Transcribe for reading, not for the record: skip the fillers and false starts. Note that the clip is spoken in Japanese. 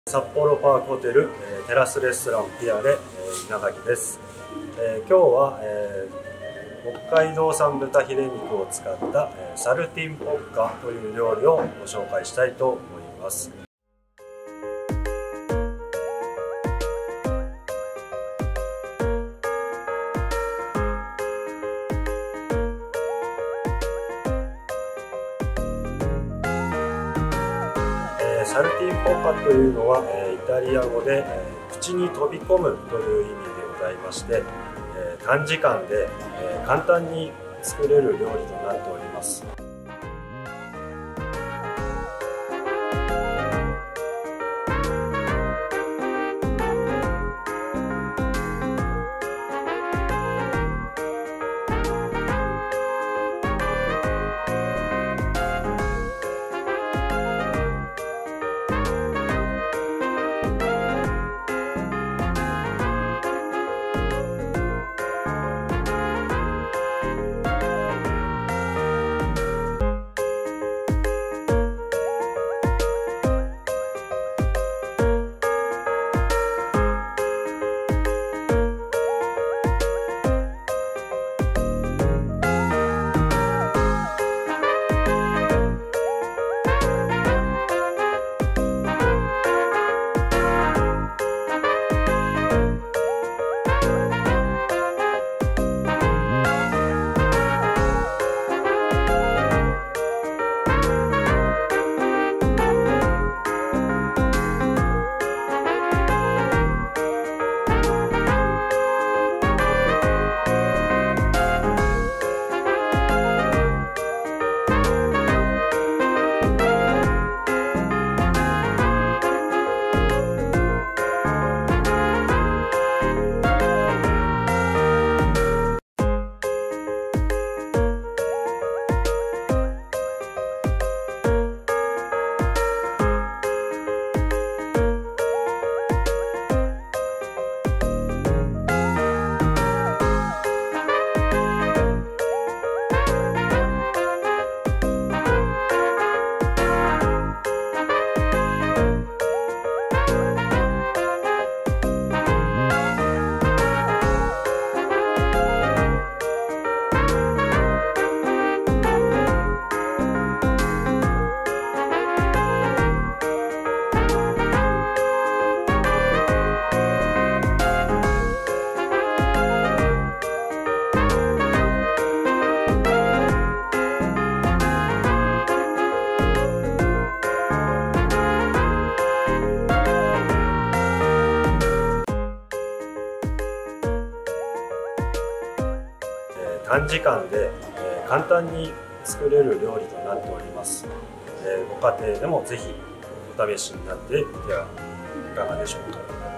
札幌パークホテルテラスレストランピアレ稲垣です。今日は北海道産豚ヒレ肉を使ったサルティンポッカという料理をご紹介したいと思います。サルティンポッカというのはイタリア語で口に飛び込むという意味でございまして、短時間で簡単に作れる料理となっております。短時間で簡単に作れる料理となっております。ご家庭でもぜひお試しになってみてはいかがでしょうか。